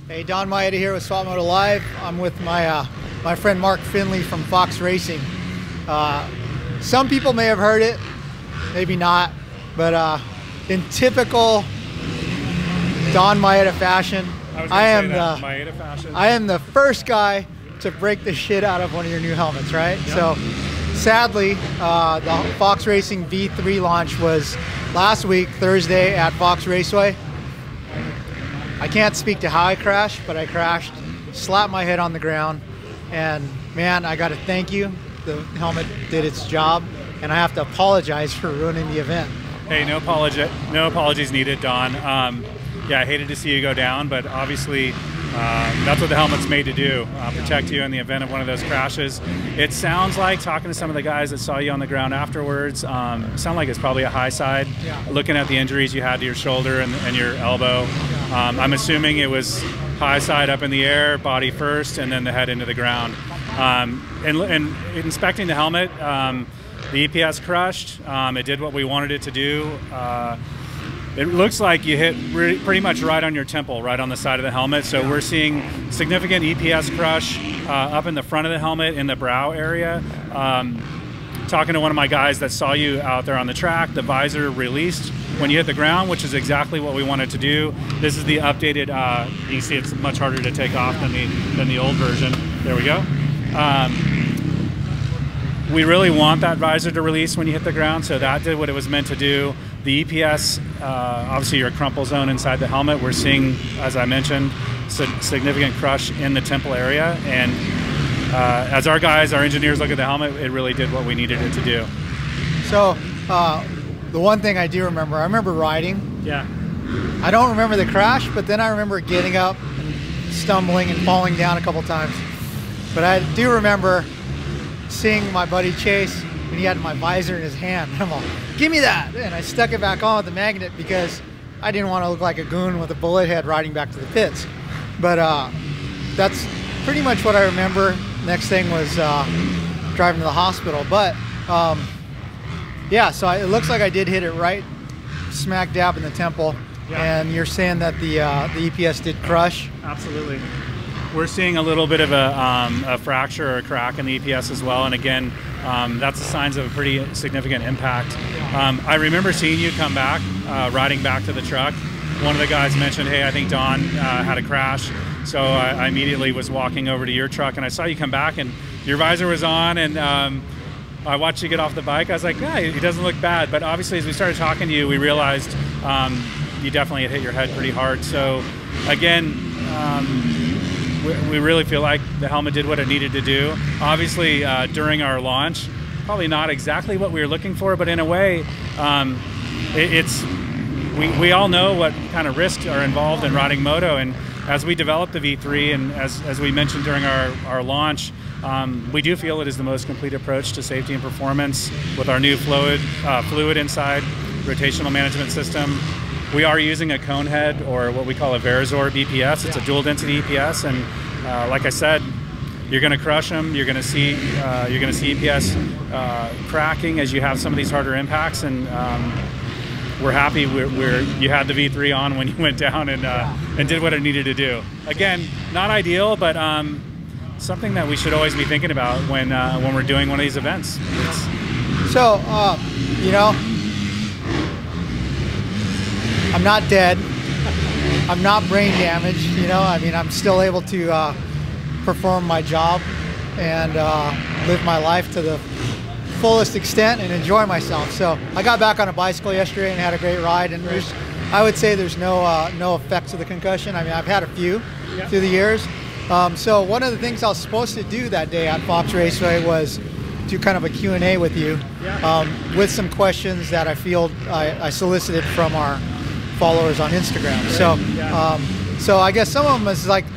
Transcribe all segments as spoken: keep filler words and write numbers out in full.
Hey, Donn Maeda here with Swap Moto Live. I'm with my uh, my friend Mark Finley from Fox Racing. Uh, some people may have heard it, maybe not, but uh, in typical Donn Maeda fashion, I, I am that, the Maeda fashion. I am the first guy to break the shit out of one of your new helmets, right? Yep. So, sadly, uh, the Fox Racing V three launch was last week, Thursday, at Fox Raceway. I can't speak to how I crashed, but I crashed, slapped my head on the ground, and man, I got to thank you. The helmet did its job, and I have to apologize for ruining the event. Hey, no apology, no apologies needed, Don. Um, yeah, I hated to see you go down, but obviously uh, that's what the helmet's made to do, uh, protect you in the event of one of those crashes. It sounds like, talking to some of the guys that saw you on the ground afterwards, um, it sounds like it's probably a high side. Yeah. Looking at the injuries you had to your shoulder and, and your elbow, um, I'm assuming it was high side up in the air, body first, and then the head into the ground. Um, and, and inspecting the helmet, um, the E P S crushed. Um, it did what we wanted it to do. Uh, It looks like you hit re pretty much right on your temple, right on the side of the helmet. So we're seeing significant E P S crush uh, up in the front of the helmet in the brow area. Um, talking to one of my guys that saw you out there on the track, the visor released when you hit the ground, which is exactly what we wanted to do. This is the updated, uh, you can see it's much harder to take off than the, than the old version. There we go. Um, we really want that visor to release when you hit the ground, so that did what it was meant to do. The E P S, uh, obviously your crumple zone inside the helmet, we're seeing, as I mentioned, significant crush in the temple area. And uh, as our guys, our engineers look at the helmet, it really did what we needed it to do. So, uh, the one thing I do remember, I remember riding. Yeah. I don't remember the crash, but then I remember getting up and stumbling and falling down a couple times. But I do remember seeing my buddy Chase, and he had my visor in his hand. And I'm like, give me that! And I stuck it back on with the magnet because I didn't want to look like a goon with a bullet head riding back to the pits. But uh, that's pretty much what I remember. Next thing was uh, driving to the hospital. But um, yeah, so I, it looks like I did hit it right smack dab in the temple. Yeah. And you're saying that the, uh, the E P S did crush? Absolutely. We're seeing a little bit of a, um, a fracture or a crack in the E P S as well, and again, um, that's the signs of a pretty significant impact. Um, I remember seeing you come back, uh, riding back to the truck. One of the guys mentioned, hey, I think Donn uh, had a crash, so I, I immediately was walking over to your truck, and I saw you come back, and your visor was on, and um, I watched you get off the bike. I was like, yeah, he doesn't look bad, but obviously as we started talking to you, we realized um, you definitely had hit your head pretty hard. So again, um, we really feel like the helmet did what it needed to do. Obviously, uh, during our launch, probably not exactly what we were looking for, but in a way, um, it, it's we, we all know what kind of risks are involved in riding moto. And as we developed the V three, and as, as we mentioned during our, our launch, um, we do feel it is the most complete approach to safety and performance with our new fluid, uh, fluid inside rotational management system. We are using a cone head, or what we call a Verizor E P S. It's a dual density E P S, and uh, like I said, you're going to crush them. You're going to see uh, you're going to see E P S uh, cracking as you have some of these harder impacts, and um, we're happy we're, we're you had the V three on when you went down and uh, and did what it needed to do. Again, not ideal, but um, something that we should always be thinking about when uh, when we're doing one of these events. It's, so, uh, you know. I'm not dead. I'm not brain damaged, you know. I mean, I'm still able to uh, perform my job and uh, live my life to the fullest extent and enjoy myself. So I got back on a bicycle yesterday and had a great ride. And there's, I would say there's no uh, no effects of the concussion. I mean, I've had a few yeah. through the years. Um, so one of the things I was supposed to do that day at Fox Raceway was do kind of a Q and A with you yeah. um, with some questions that I feel I, I solicited from our followers on Instagram. So, um, so I guess some of them is like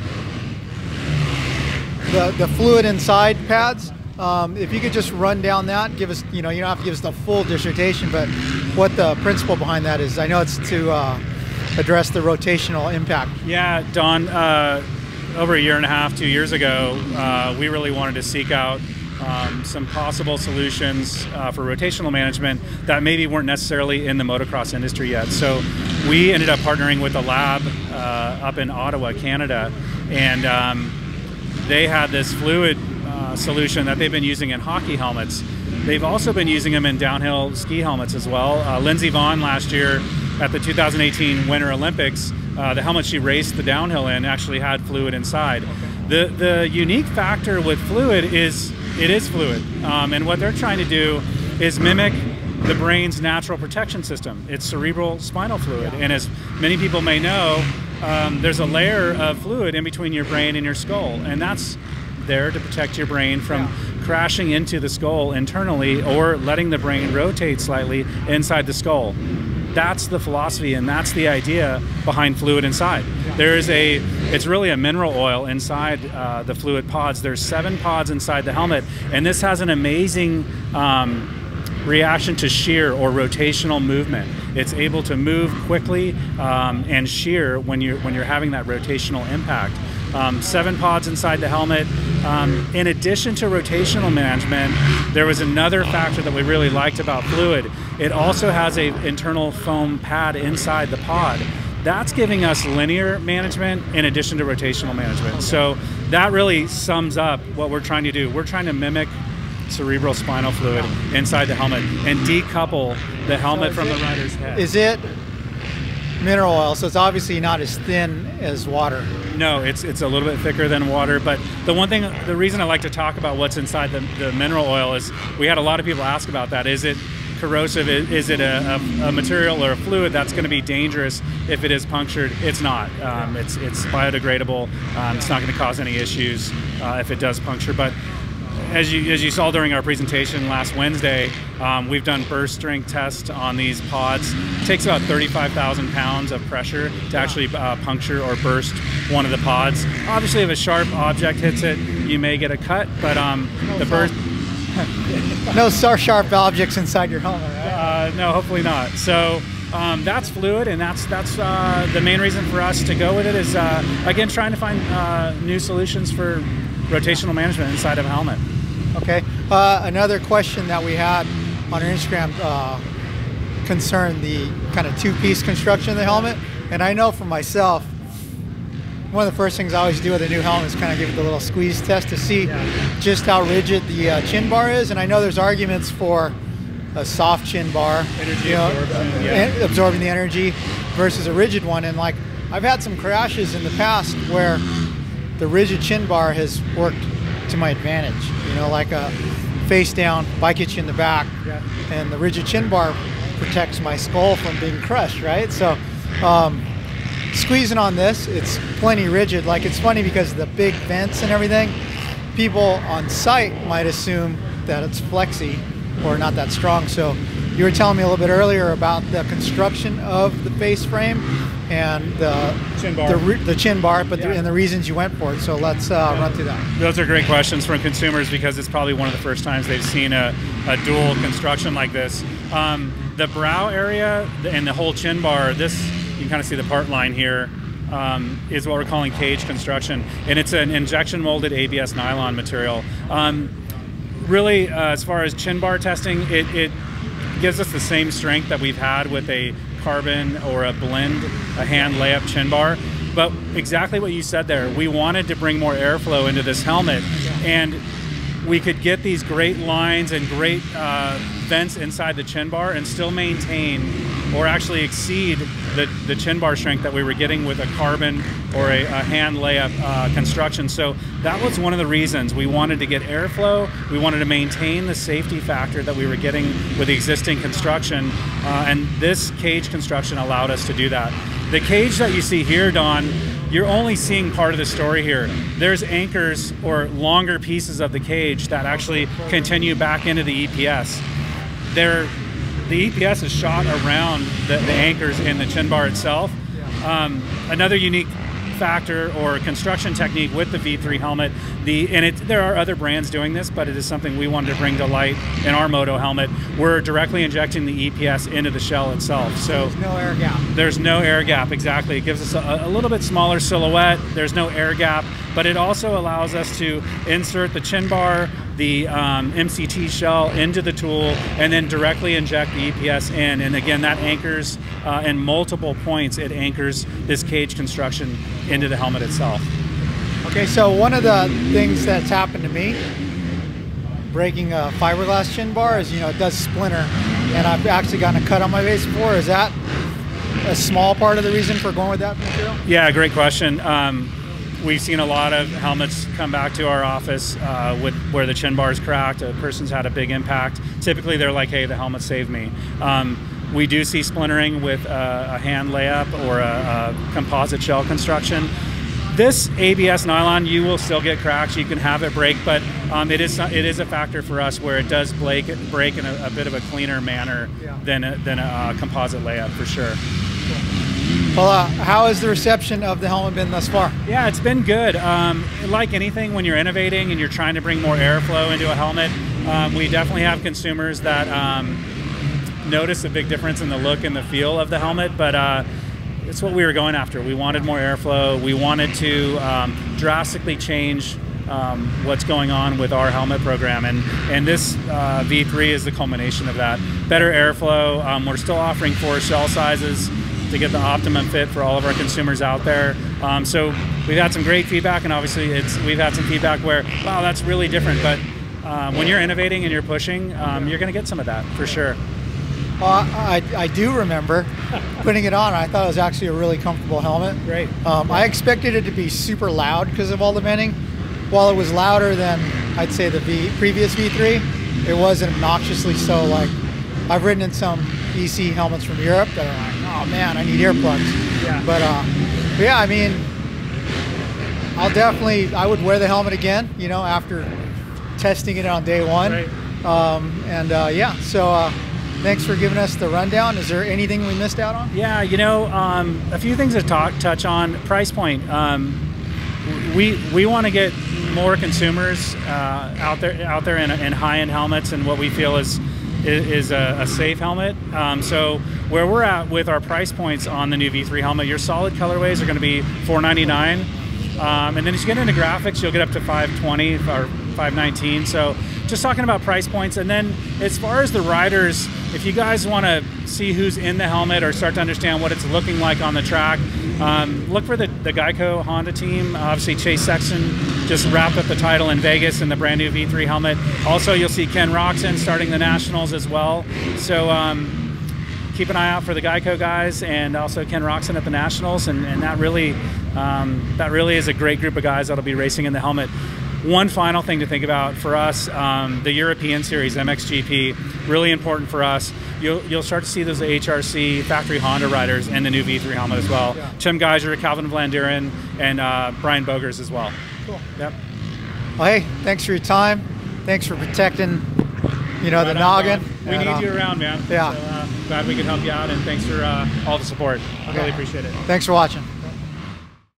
the the fluid inside pads. Um, if you could just run down that, give us, you know, you don't have to give us the full dissertation, but what the principle behind that is. I know it's to uh, address the rotational impact. Yeah, Don. Uh, over a year and a half, two years ago, uh, we really wanted to seek out Um, some possible solutions uh, for rotational management that maybe weren't necessarily in the motocross industry yet. So we ended up partnering with a lab uh, up in Ottawa, Canada, and um, they had this fluid uh, solution that they've been using in hockey helmets. They've also been using them in downhill ski helmets as well. Uh, Lindsey Vonn last year at the two thousand eighteen Winter Olympics, uh, the helmet she raced the downhill in actually had fluid inside. Okay. The, the unique factor with fluid is it is fluid, um, and what they're trying to do is mimic the brain's natural protection system. It's cerebral spinal fluid, and as many people may know, um, there's a layer of fluid in between your brain and your skull, and that's there to protect your brain from yeah. crashing into the skull internally or letting the brain rotate slightly inside the skull. That's the philosophy, and that's the idea behind fluid inside. Yeah. There is a, it's really a mineral oil inside uh, the fluid pods. There's seven pods inside the helmet, and this has an amazing um, reaction to shear or rotational movement. It's able to move quickly um, and shear when you're when you're having that rotational impact. Um, seven pods inside the helmet. Um, in addition to rotational management, there was another factor that we really liked about fluid. It also has a internal foam pad inside the pod. That's giving us linear management in addition to rotational management. So that really sums up what we're trying to do. We're trying to mimic cerebral spinal fluid inside the helmet and decouple the helmet so from it, the rider's head. Is it mineral oil? So it's obviously not as thin as water. No, it's it's a little bit thicker than water. But the one thing, the reason I like to talk about what's inside the, the mineral oil is we had a lot of people ask about that. Is it corrosive? Is it a, a, a material or a fluid that's going to be dangerous if it is punctured? It's not. Um, it's it's biodegradable. Um, it's not going to cause any issues uh, if it does puncture. But As you, as you saw during our presentation last Wednesday, um, we've done burst strength tests on these pods. It takes about thirty-five thousand pounds of pressure to actually uh, puncture or burst one of the pods. Obviously, if a sharp object hits it, you may get a cut, but um, no the burst... no sharp objects inside your helmet, right? Uh, no, hopefully not. So um, that's fluid, and that's that's uh, the main reason for us to go with it is, uh, again, trying to find uh, new solutions for rotational management inside of a helmet. Okay. Uh, another question that we had on our Instagram uh, concerned the kind of two-piece construction of the helmet. And I know for myself, one of the first things I always do with a new helmet is kind of give it the little squeeze test to see yeah. just how rigid the uh, chin bar is. And I know there's arguments for a soft chin bar, energy you know, absorption, uh, yeah. absorbing the energy versus a rigid one. And like I've had some crashes in the past where the rigid chin bar has worked to my advantage, you know, like a face down bike hits you in the back, yeah. and the rigid chin bar protects my skull from being crushed, right? So um, squeezing on this, it's plenty rigid. Like it's funny because of the big vents and everything, people on site might assume that it's flexy or not that strong. So you were telling me a little bit earlier about the construction of the face frame and the chin bar, the, the chin bar, but yeah. the, and the reasons you went for it. So let's uh, yeah. run through that. Those are great questions from consumers because it's probably one of the first times they've seen a, a dual construction like this. Um, the brow area and the whole chin bar, this, you can kind of see the part line here, um, is what we're calling cage construction. And it's an injection molded A B S nylon material. Um, really, uh, as far as chin bar testing, it, it gives us the same strength that we've had with a carbon or a blend, a hand layup chin bar. But exactly what you said there, we wanted to bring more airflow into this helmet, and we could get these great lines and great uh, vents inside the chin bar and still maintain or actually exceed the, the chin bar strength that we were getting with a carbon or a, a hand layup uh, construction. So that was one of the reasons we wanted to get airflow. We wanted to maintain the safety factor that we were getting with the existing construction, uh, and this cage construction allowed us to do that. The cage that you see here, Donn, you're only seeing part of the story here. There's anchors or longer pieces of the cage that actually continue back into the E P S. They're, the E P S is shot around the, the anchors in the chin bar itself. Um, another unique factor or construction technique with the V three helmet, the and it, there are other brands doing this, but it is something we wanted to bring to light in our moto helmet. We're directly injecting the E P S into the shell itself. So there's no air gap. There's no air gap, exactly. It gives us a, a little bit smaller silhouette. There's no air gap, but it also allows us to insert the chin bar the um, M C T shell into the tool and then directly inject the E P S in. And again, that anchors uh, in multiple points, it anchors this cage construction into the helmet itself. Okay, so one of the things that's happened to me breaking a fiberglass chin bar is, you know, it does splinter, and I've actually gotten a cut on my base before. Is that a small part of the reason for going with that material? Yeah, great question. Um, we've seen a lot of helmets come back to our office uh, with where the chin bar is cracked, a person's had a big impact. Typically they're like, hey, the helmet saved me. Um, we do see splintering with a, a hand layup or a, a composite shell construction. This A B S nylon, you will still get cracks. You can have it break, but um, it is it is a factor for us where it does break, break in a, a bit of a cleaner manner yeah. than a, than a uh, composite layup for sure. Well, uh, how has the reception of the helmet been thus far? Yeah, it's been good. Um, like anything, when you're innovating and you're trying to bring more airflow into a helmet, um, we definitely have consumers that um, notice a big difference in the look and the feel of the helmet, but uh, it's what we were going after. We wanted more airflow. We wanted to um, drastically change um, what's going on with our helmet program, and and this uh, V three is the culmination of that. Better airflow. Um, we're still offering four shell sizes to get the optimum fit for all of our consumers out there. Um, so we've had some great feedback, and obviously it's we've had some feedback where, wow, that's really different. But uh, when you're innovating and you're pushing, um, you're going to get some of that for sure. Well, I, I do remember putting it on. I thought it was actually a really comfortable helmet. Great. Um, I expected it to be super loud because of all the venting. While it was louder than, I'd say, the v, previous V three, it wasn't obnoxiously so. Like, I've ridden in some E C helmets from Europe that are like, oh man, I need earplugs. Yeah. But, uh, but yeah, I mean, I'll definitely, I would wear the helmet again, you know, after testing it on day one. Right. Um, and uh, yeah, so uh, thanks for giving us the rundown. Is there anything we missed out on? Yeah, you know, um, a few things to talk, touch on. Price point. Um, we we want to get more consumers uh, out there out there in, in high-end helmets, and what we feel is is a, a safe helmet. Um, so where we're at with our price points on the new V three helmet, your solid colorways are going to be four ninety-nine, um, and then as you get into graphics, you'll get up to five twenty or five nineteen. So just talking about price points. And then as far as the riders, if you guys want to see who's in the helmet or start to understand what it's looking like on the track, um, look for the, the Geico Honda team. Obviously Chase Sexton just wrapped up the title in Vegas in the brand new V three helmet. Also, you'll see Ken Roxon starting the Nationals as well. So um, keep an eye out for the Geico guys, and also Ken Roxon at the Nationals, and, and that really um, that really is a great group of guys that'll be racing in the helmet. One final thing to think about for us, um, the European Series, M X G P, really important for us. You'll, you'll start to see those H R C factory Honda riders in the new V three helmet as well. Yeah. Tim Geiser, Calvin Vlanderen, and uh, Brian Bogers as well. Cool. Yep. Well, hey, thanks for your time. Thanks for protecting, you know, right the noggin. On, we and, need uh, you around, man. Yeah. So, uh, glad we could help you out, and thanks for uh, all the support. I okay. really appreciate it. Thanks for watching.